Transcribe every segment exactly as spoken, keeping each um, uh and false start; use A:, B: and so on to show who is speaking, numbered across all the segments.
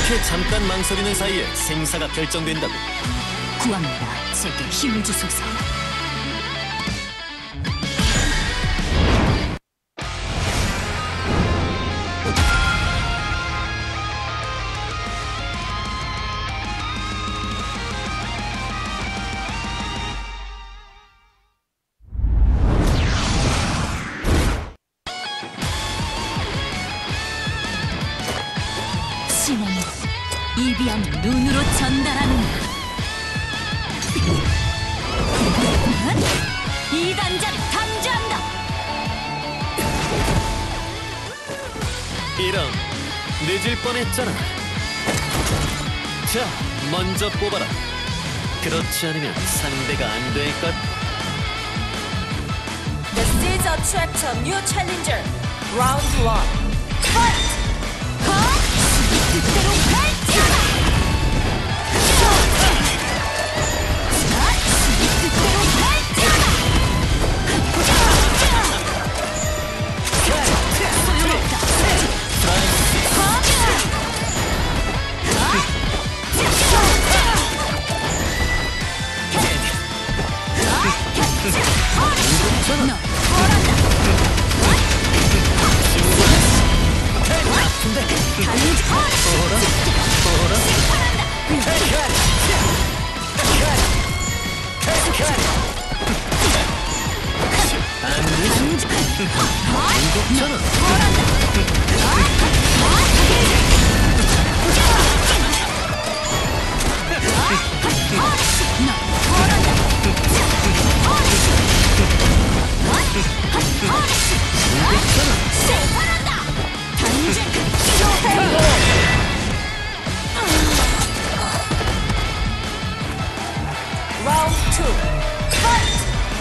A: 그렇게 잠깐 망설이는 사이에 생사가 결정된다고.
B: 구합니다. 제게 힘을 주소서. 신앙이 이비한 눈으로 전달하는다. 이단자를 단죄한다.
A: 이런, 늦을 뻔했잖아. 자, 먼저 뽑아라. 그렇지 않으면 상대가 안 될것.
C: This is a tractor new challenger. Round one. Fight!
B: 뜻대로 발전하라. 뜻대로 발전하라. 소용없다. 너
C: Round two. Fight!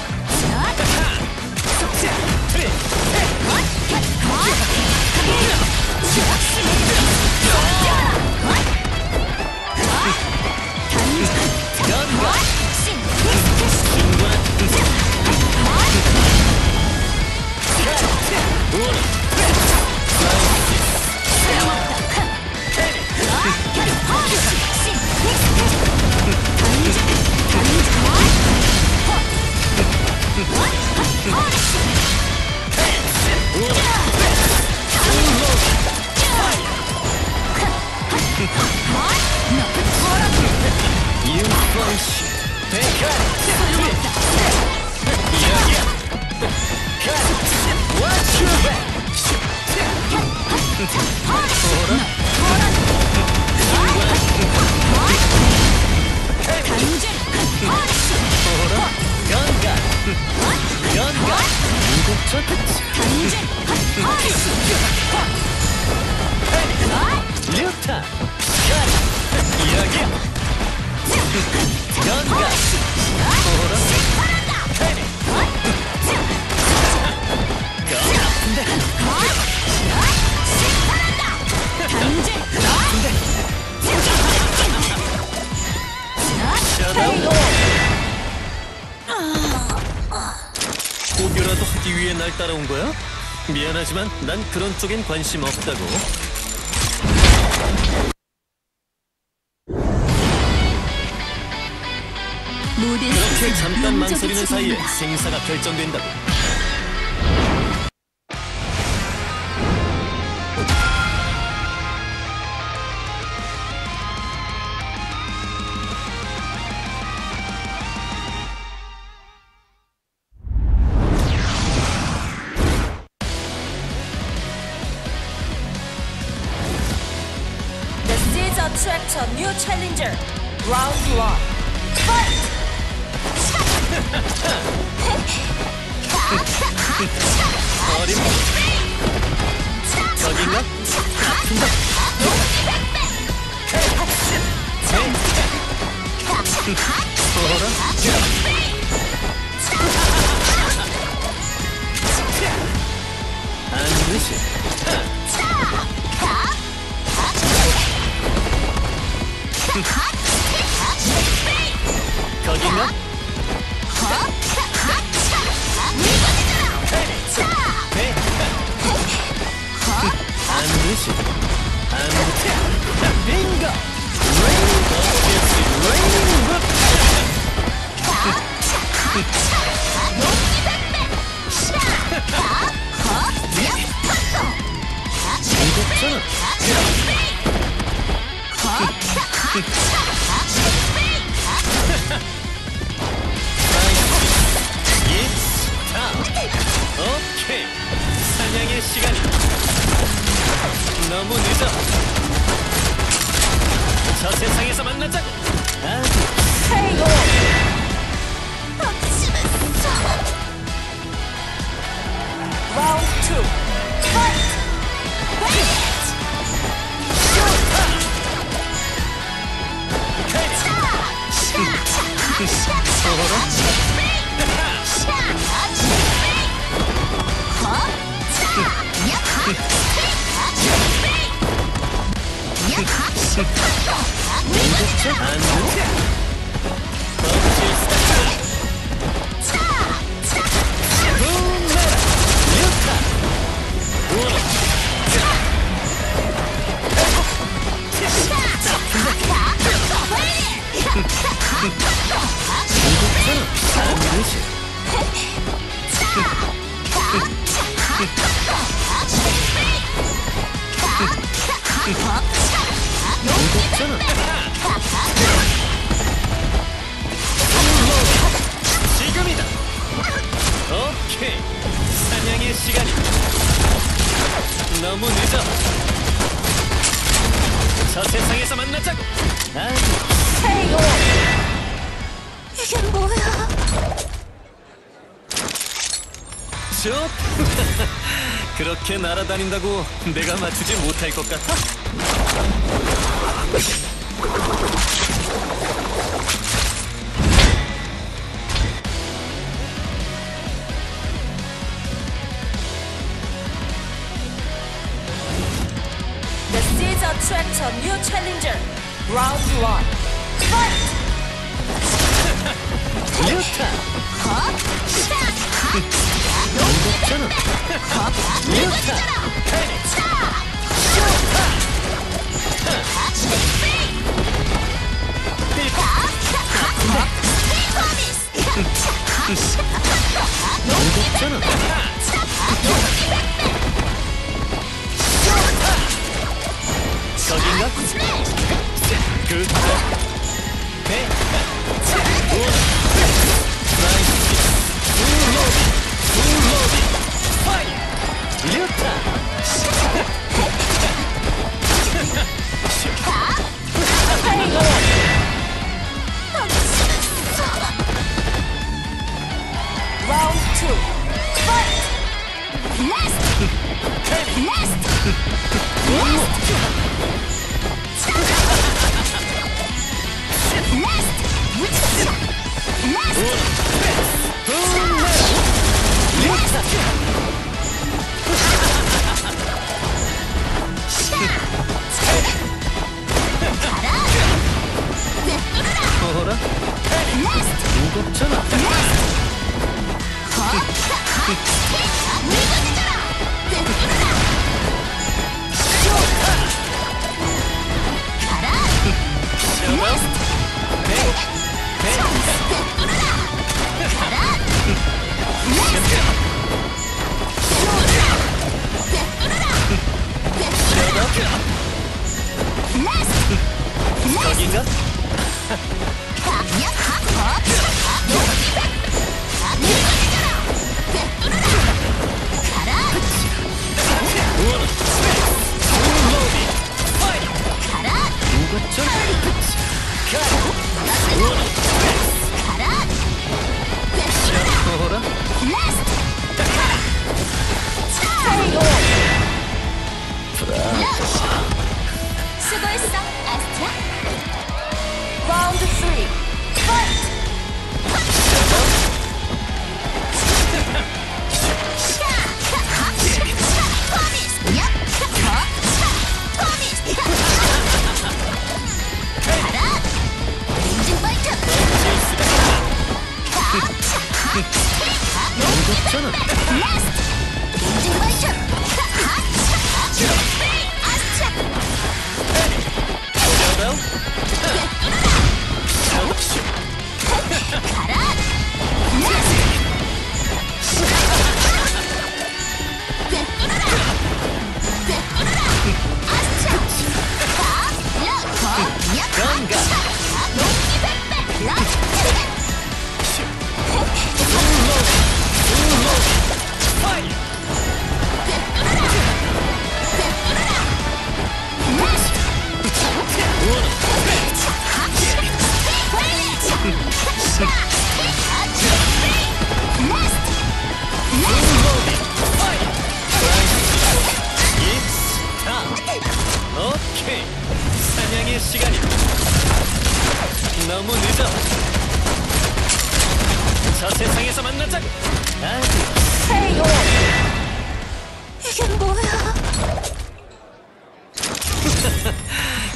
A: 포교라도 하기 위해 날 따라온 거야? 미안하지만 난 그런 쪽엔 관심 없다고. 그렇게 잠깐 망설이는 사이에 생사가 결정된다고.
C: Attract a new challenger. Round one. Fight!
A: 저긴가? 반드시 거긴가? 반드시 반드시 빙고! 레인 어게스 레인 룹! 이것처럼 It's time. 오케이, 사냥의 시간이 너무 늦어. 저 세상에서 만나자고. 아주
C: K O. Round two. Fight.
A: 안 돼. 껍질 스타일. 붐메라 유타. 우와. 이것처럼 안 되지. 이것처럼 지금이다. 오케이, 사냥의 시간이 너무 늦어. 저 세상에서 만나자고. 아주
C: K O.
B: 이게 뭐야?
A: 좋. 그렇게 날아다닌다고 내가 맞추지 못할 것 같아?
C: The seeds attract a new challenger. Round one. Fight.
A: 유타. 이것처럼 유타. 이것처럼 저긴가? 굿. 네. 오. 나이스. 블로비. 블로비. 파이어. 유타.
C: Round two. Fight.
A: 어라? 이것처럼 거긴가?
C: 수고했어, 아스트라. Round three.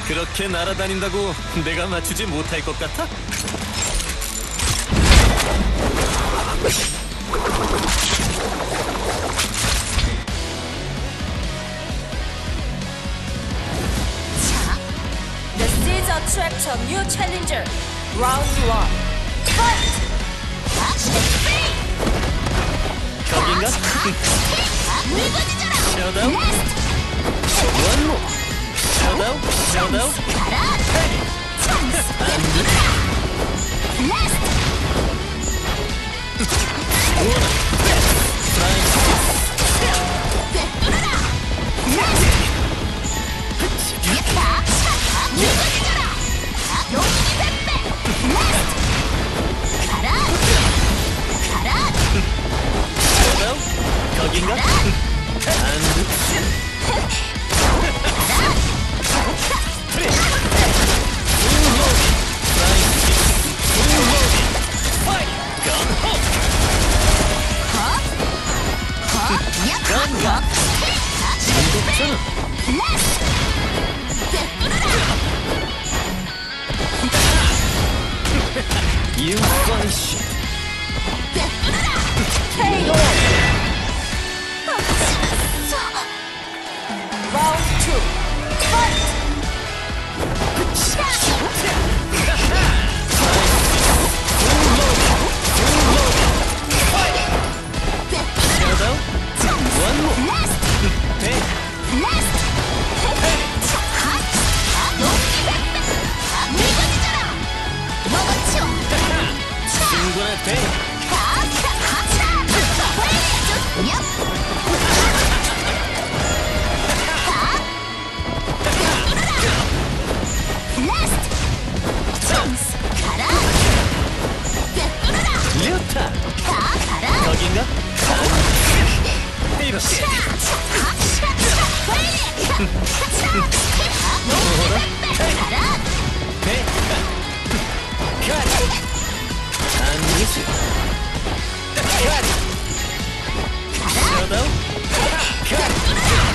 A: 그렇게 날아다닌다고 내가 맞추지 못할 것 같아?
C: This is attract a new challenger. Round one. Fight!
A: 거긴가? 셔다운? 원모! 셔다운? 셔다운? 거긴가? You bunch.
C: K O. Round two. Fight!
A: One more. Hey. 충분할 때. 리오타. 거긴가? 이렇게. 뭐라? 네. 컷. 안니지. 컷. 셔다운. 컷.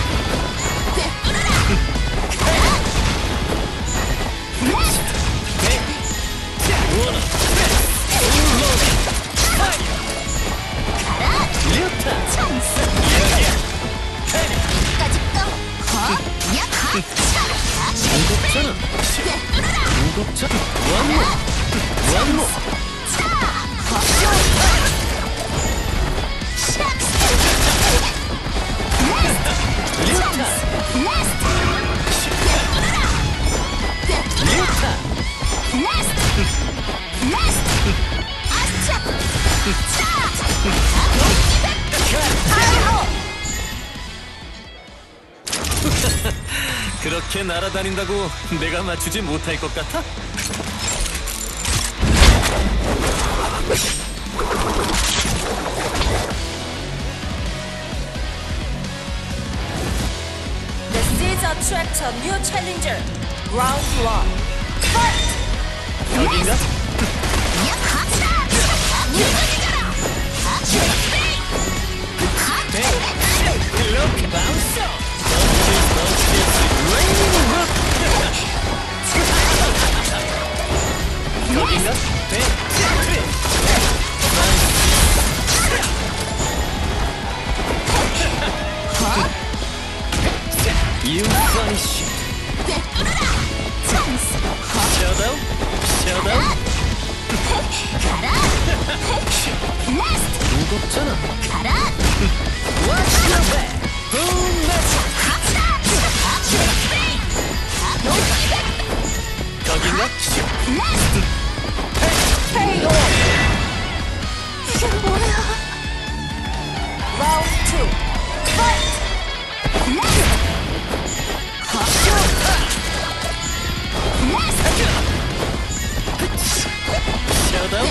A: 무겁잖아. 무겁잖아. 원모. 원모. 그렇게 날아다닌다고 내가 맞추지 못할 것 같아?
C: This is attract a new challenger. Round one. Fight!
A: 거긴가? Look, bounce up. 거긴가? You punish. Shadow, shadow. 무겁잖아. Watch your back. Boom, 거긴가?
C: K O.
B: 이게 뭐야?
C: Round two. Fight!
A: Shadow.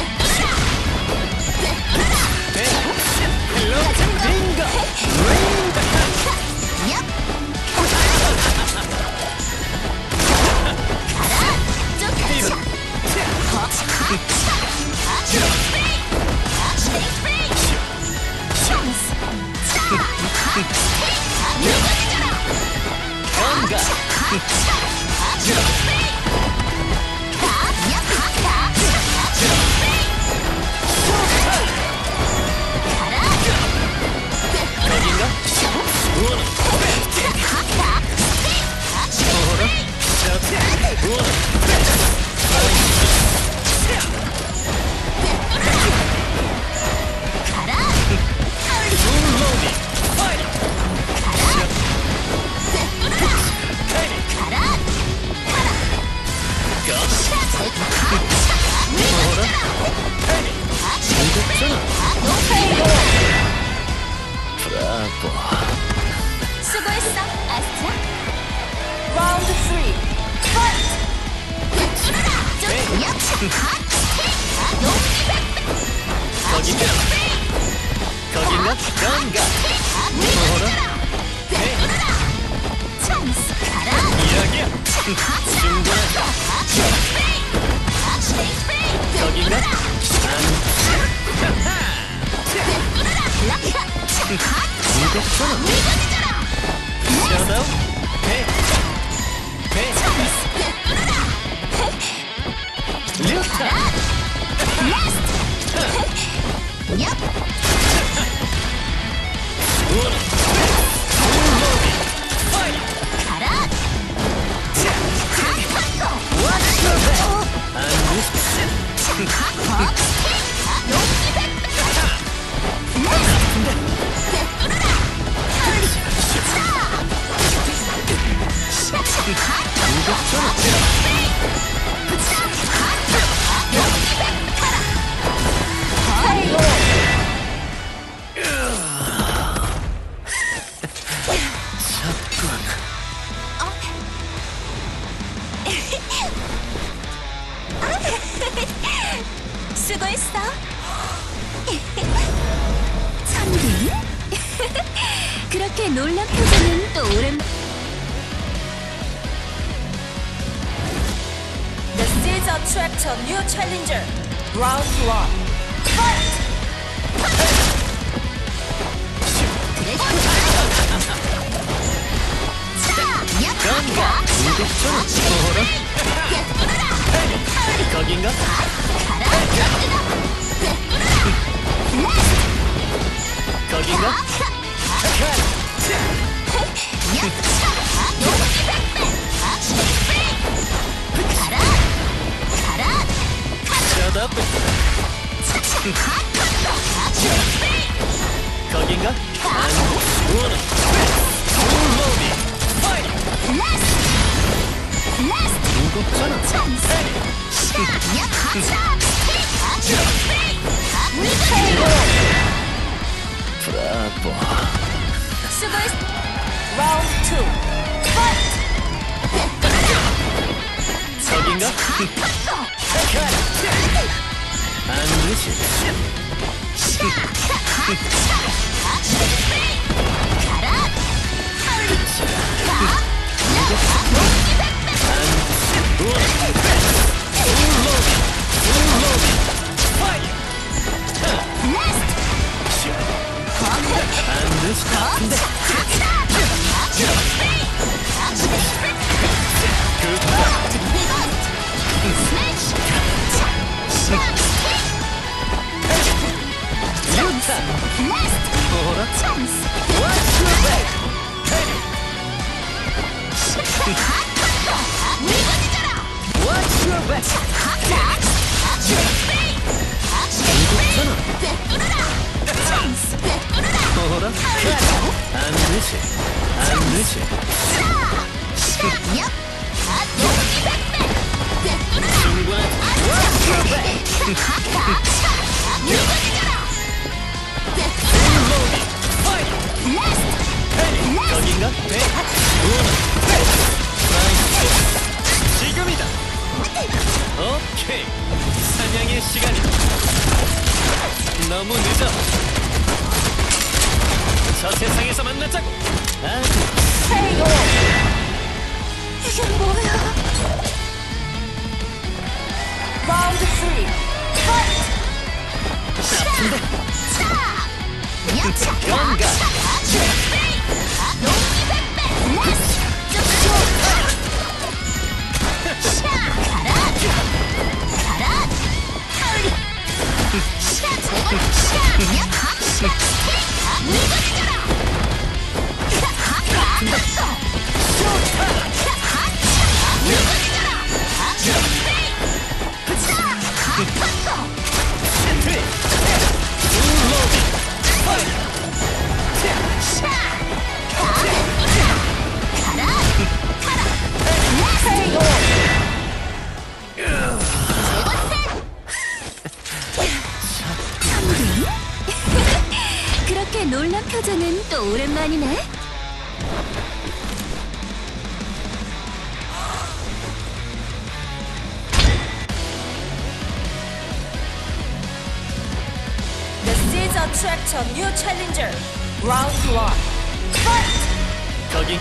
A: Look, bingo. Ring. 건가? 거긴가? 우원아 어허라 자 우원아 룰로비 파이팅 어허라 이겼잖아 브라보
B: 수고했어, 아스트라.
C: Round three. Fight.
A: 거긴가? 거긴가? 건가? 어허라 이야기야 충분하다 거긴가? 이겼잖아 셔다운 배 배 류타 우원아 룰로비 파이팅 안
B: 수고했어. 천둥? 그렇게 놀란 표정은 또 오랜.
C: The Seeds attract a new challenger. Round one. Fight.
A: 건가? 이겼잖아 어허라 거긴가? 거긴가? Shut up. 거긴가? 우원아 룰로비 파이팅 무겁잖아 브라보
C: 수고했어. Round two. Fight.
A: 거긴가? 안 되지 어허라 안 되지 안 되지 거긴가? 지금이다. 오케이. 사냥의 시간이다. 너무 늦어. 저 세상에서 만나자고. 아,
B: 이게 뭐야?
C: Round three. Fight.
A: 건가?
B: 또 오랜만이네.
C: The seeds attract a new challenger. Round one. Fight!
A: 거긴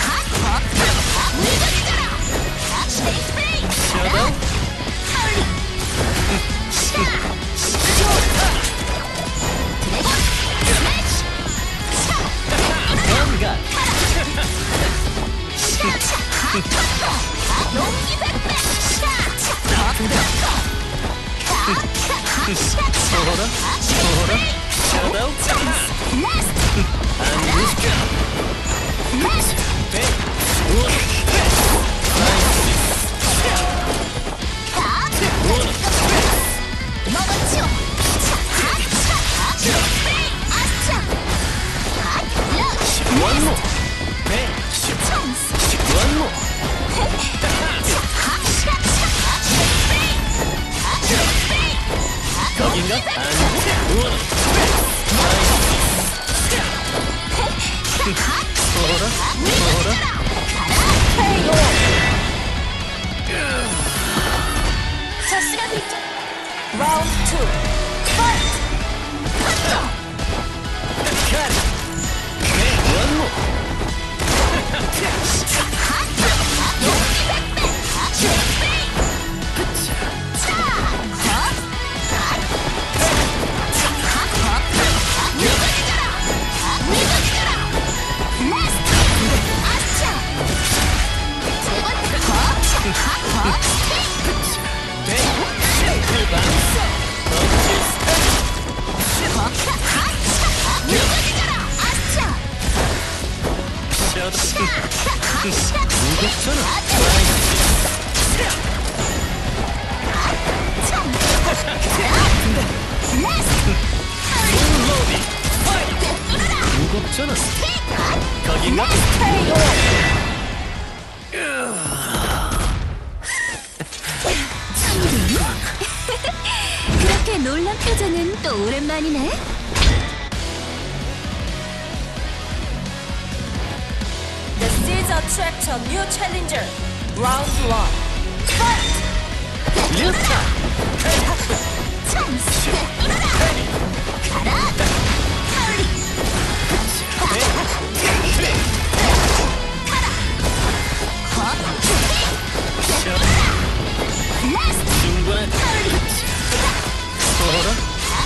B: 샤다.
A: 뭔가 소호라 소호라 샤다우 안무시카 배 우와 원모 배 원모 거긴가? 아니 우와 소호라 소호라
B: 저스가 됐죠.
C: Round two. Fight!
A: 카리 배 원모 배 실방서 던질 샤다 무겁잖아 로비 무겁잖아 거긴가?
B: 그렇게 놀란 표정은 또 오랜만이네.
C: The seeds attract a new challenger. Round one. Fight!
A: 류타
B: 찬스.
A: 중간에 소호라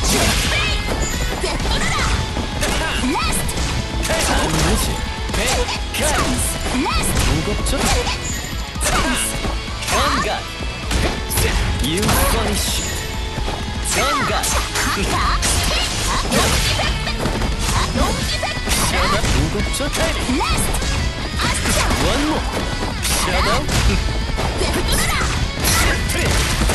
A: 안무지 배 무겁잖아 건강 유건이씨 건강 샤다 무겁잖아 원모 샤다 트릭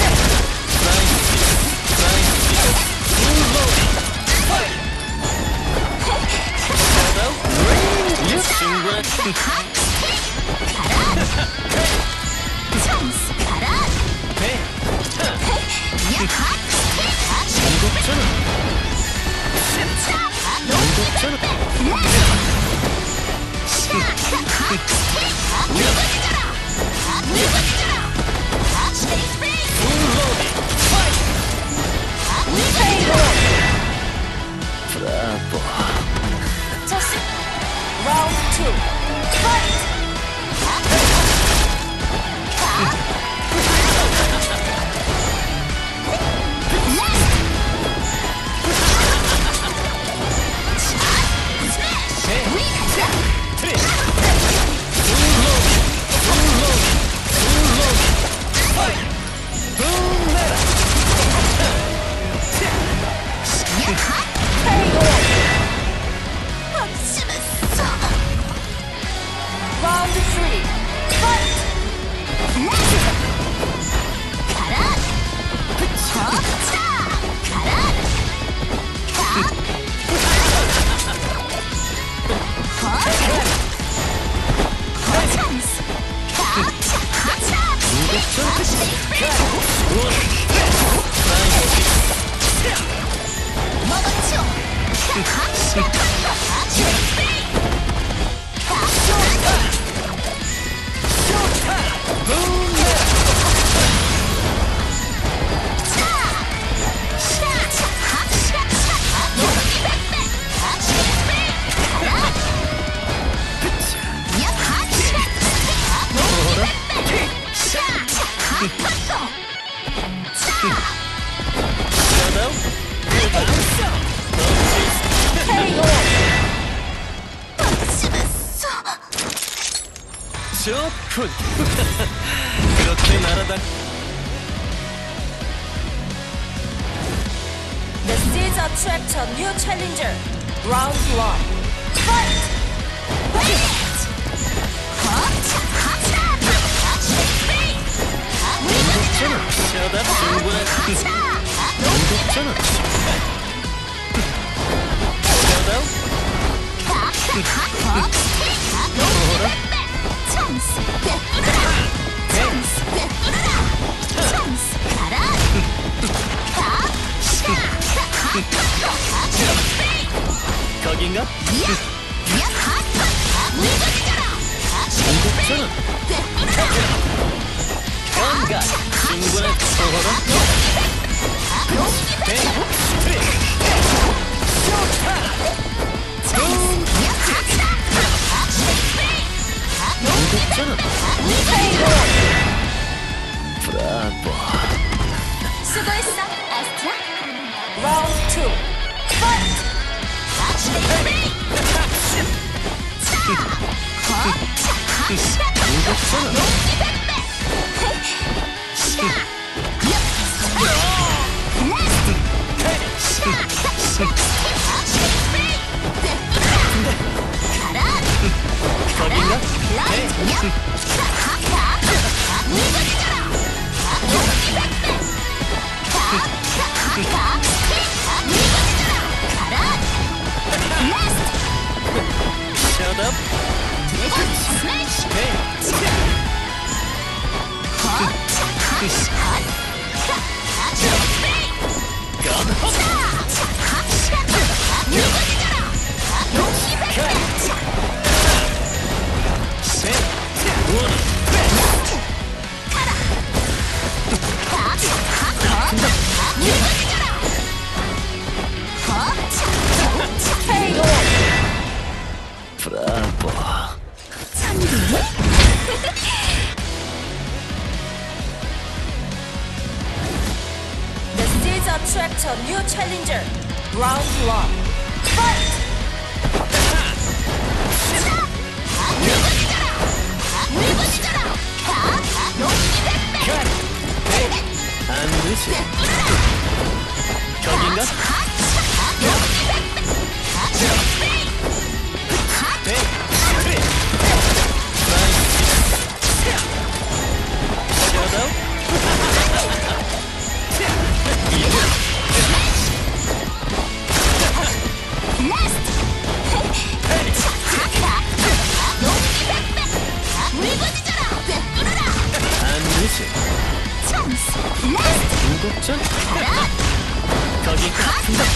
A: 브라보
C: Round two. Fight!
A: 트릭
C: Round three. Fight!
B: 먹었죠?
A: 좋군. 그렇게 날아다.
C: The seeds attract a new challenger. Round one. Fight!
A: 괜찮아. 셔다 충분한. 괜찮아. 셔다. 뭐라?
B: 찬스 베풀어라. 찬스 베풀어라. 찬스 가라. 가, 샤, 하,
A: 거긴가?
B: 야, 야, 하, 물건이잖아.
A: 괜찮아.
B: 베풀어라.
A: 뭔가 충분한 소호라. 네. 괜찮아. 브라보.
B: 수고했어, 아스트라.
C: Round two. Fight!
A: 거긴가? Shut up. 브라보.
C: The seeds attract a new challenger. Round one. Fight!
A: 안 되지. 거긴가? 네. 그래. Shut up. 안 되지. 중독전? 거기 아픈다.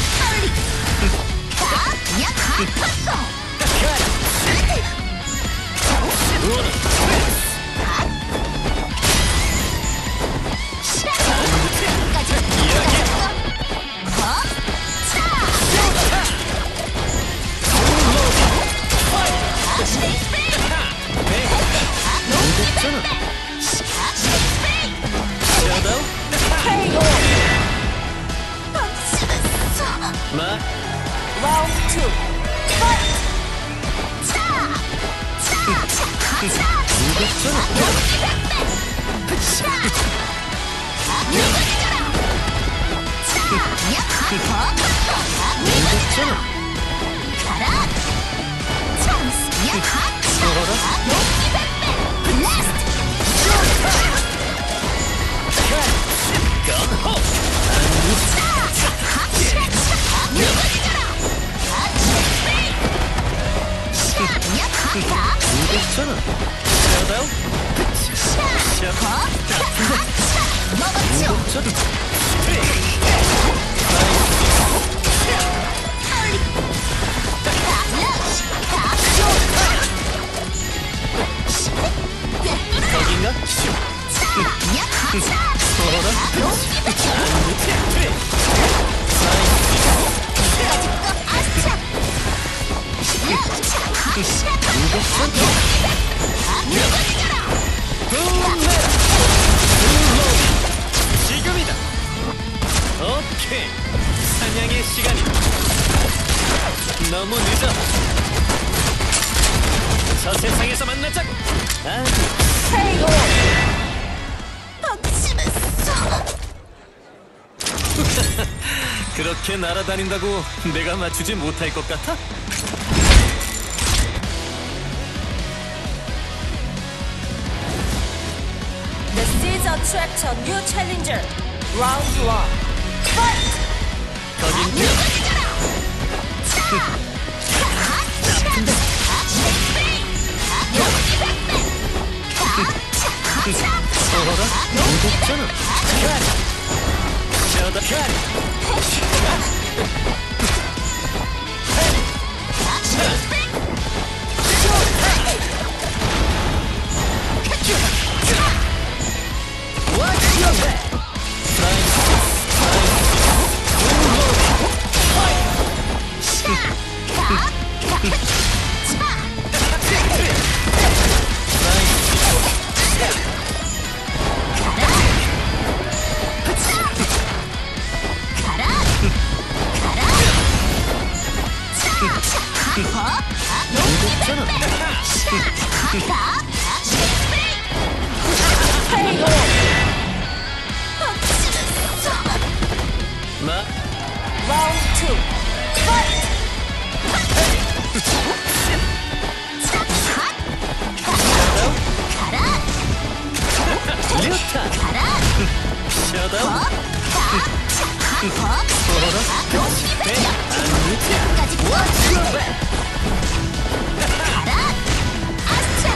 A: 중독전은 셔다. 마.
C: Round two. Fight!
A: 중독전은 중독전은 건호. 중독전은 셔다. 중독전은 거긴가? 지금이다. 오케이. 사냥의 시간이다. 너무 늦어. 저 세상에서 만나자고. 아니,
C: 케이오.
B: 방심했어.
A: 그렇게 날아다닌다고 내가 맞추지 못할 것 같아?
C: This is attract a new challenger. Round one. Fight!
A: 거긴 그 어라? 무겁잖아. 저다 무겁잖아.
C: 케이오.
A: 나
C: Round two. Fight!
A: 류탄 셔다운 어라? 네, 안 늦지.
B: 까지 구워줄게. 가라. 아스트라.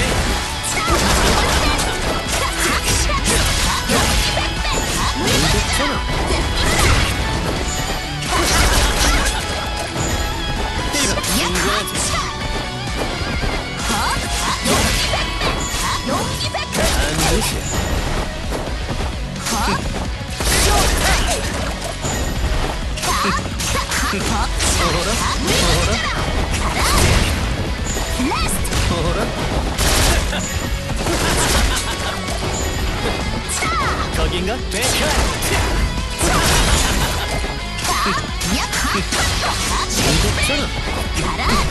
A: 무겁잖아. 인간하지. 안 늦지. 어라? 어라? 거긴가? 백화! 무겁잖아.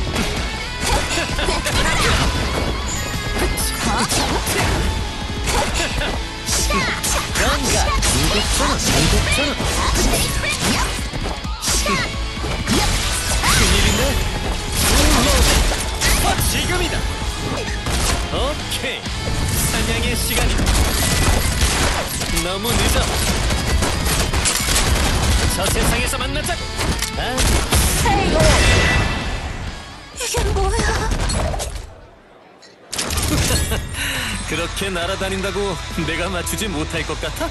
A: 건가? 무겁잖아. 무겁잖아. 큰일인데? 어, 지금이다. 오케이. 사냥의 시간이다. 너무 늦어. 저 세상에서 만나자고. 아,
C: 케이오.
B: 이게 뭐야?
A: 그렇게 날아다닌다고 내가 맞추지 못할 것 같아?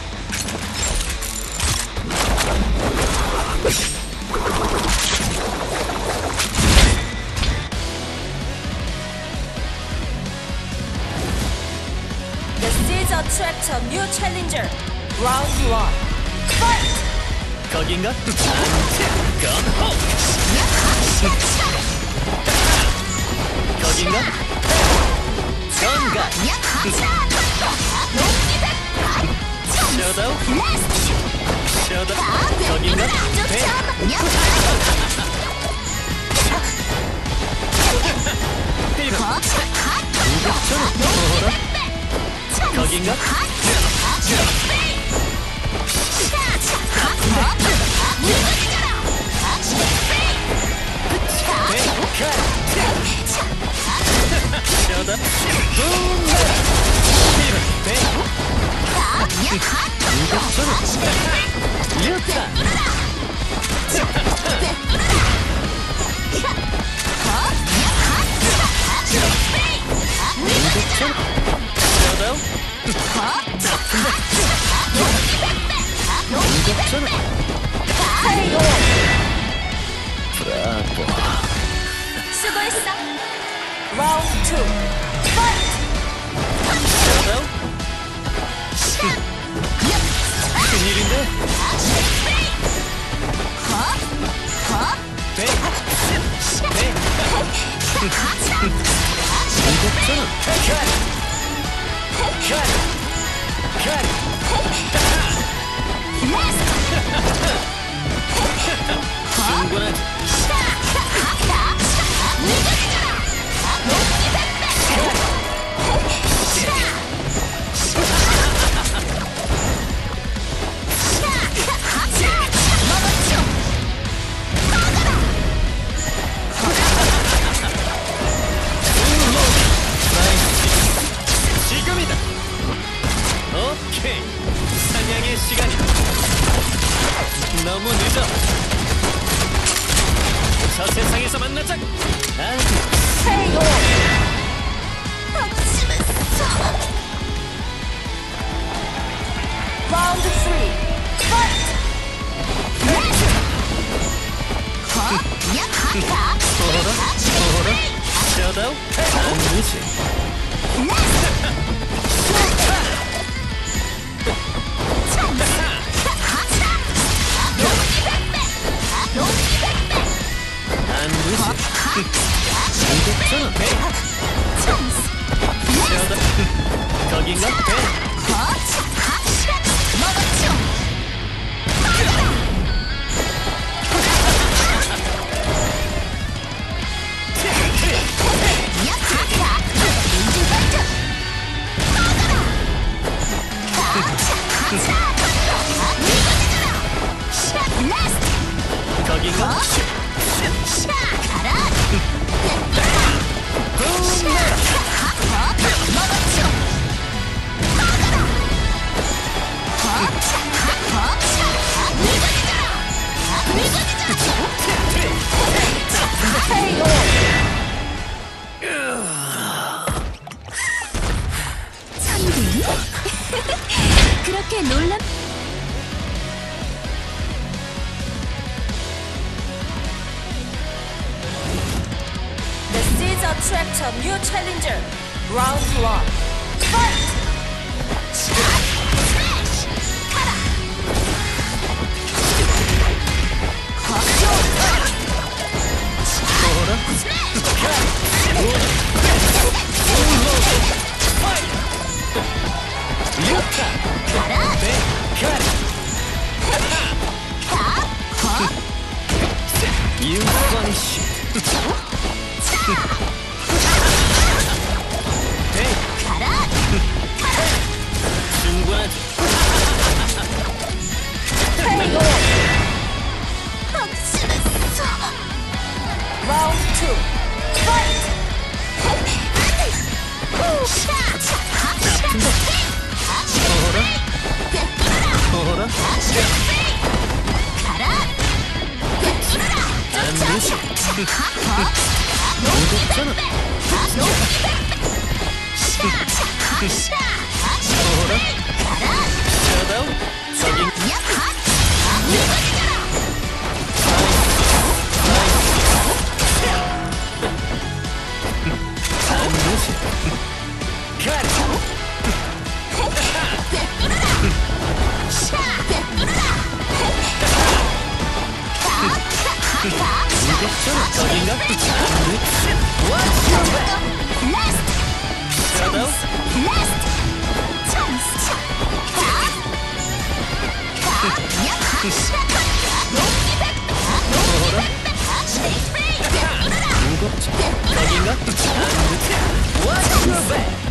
C: This is attract a new challenger. Round one. Fight!
A: 거긴가? 건호! 거긴가? 건가? 셔다운? 셔다운? 거긴가? 배? 이거 무겁잖아. 어라? 거긴가? 셔다 붐! 배? 무겁잖아. 류타! 무겁잖아. 셔다운? 무겁잖아.
C: 케이오.
A: 브라보.
C: 수고했어. Round two. Fight!
A: 셔다운? 큰일인데? 배? 배? 무겁잖아. 충분하지. 저긴가? 네.
B: 거차 합시다. 먹었죠. 야카카 인증발전. 거차 거차. 이거잖아. 샷 레스트.
A: 거긴가?
B: 샷 가라. 천둥? 그렇게 놀랍...
C: This is attract a new challenger. Round one. Fight!
B: 스매시! 가라!
A: 뭐라?
B: 가라!
A: 네, 가라. You punish. 네,
B: 가라!
A: 충분하지.
B: 확신했어!
C: Round two. Fight!
A: 뭐라? 뭐라?
B: 가라!
A: 안 되지. 무겁잖아. 뭐라? 셧다운? 저긴 안 되지. 가라. 무겁잖아. 저긴가? 안 되지. 셧다운? 뭐라? 무겁지. 저긴가? 안 되지. Watch your back.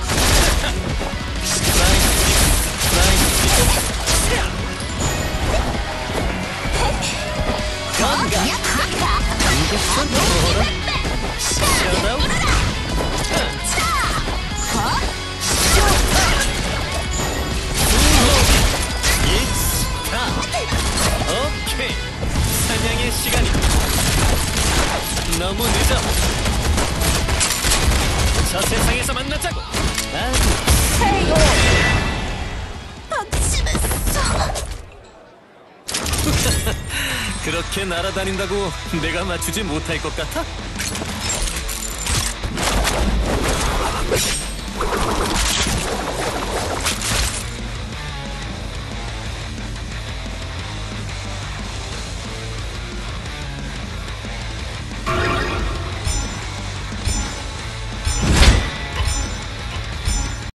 A: 건가? 무겁잖아. 뭐라? 셧다운? It's time. 오케이. 사냥의 시간이 너무 늦어. 저 세상에서 만나자고. 아니,
B: 확신했어!
A: 그렇게 날아다닌다고 내가 맞추지 못할 것 같아?